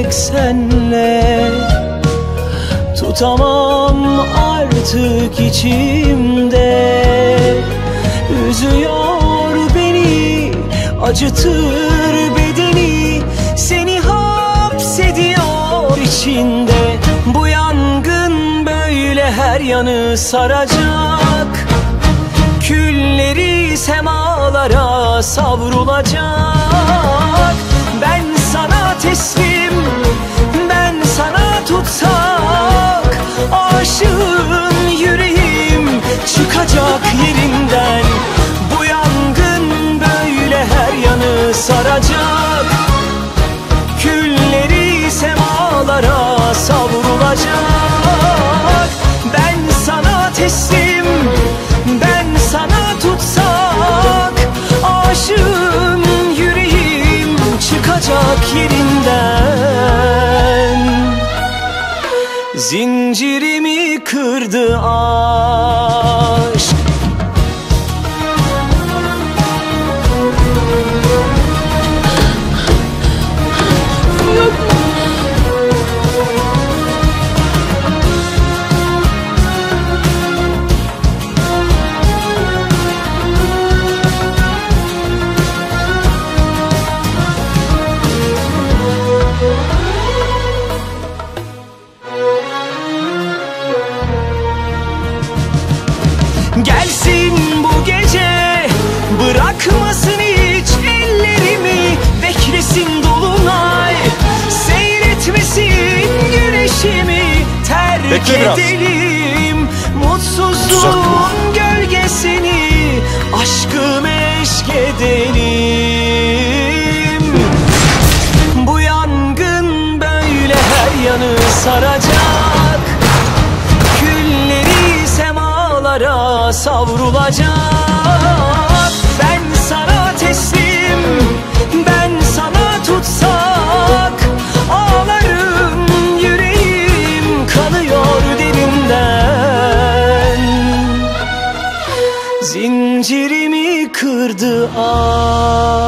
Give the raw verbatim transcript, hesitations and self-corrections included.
tek senle. Tutamam artık içimde, üzüyor beni, acıtır bedeni, seni hapsediyor içinde. Bu yangın böyle her yanı saracak, külleri semalara savrulacak. Ben sana teslim, ben sana tutsak, aşığın yüreğim çıkacak yerinden. Bu yangın böyle her yanı saracak, külleri semalara savrulacak. Ben sana teslim, ben sana tutsak, aşığın yüreğim çıkacak yerinden. Zincirimi kırdı aşk. Gelsin bu gece, bırakmasın hiç ellerimi, beklesin dolunay, seyretmesin güneşimi. Terk edelim mutsuzluğun gölgesini, aşkı meşk edelim. Bu yangın böyle her yanı saracak, külleri semalara savrulacak. Ben sana teslim, ben sana tutsak, ağlarım yüreğim kanıyor derinden. Zincirimi kırdı ah.